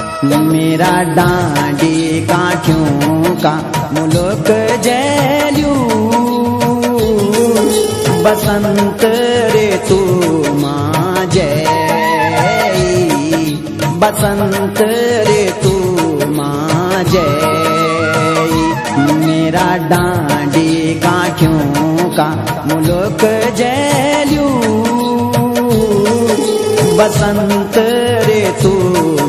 मेरा डांडी काठियों का मुल्क जैल्यू बसंत रे तू माँ जय बसंत रे तू माँ जय मेरा डांडी काठियों का मुल्क जैल्यू बसंत रे तू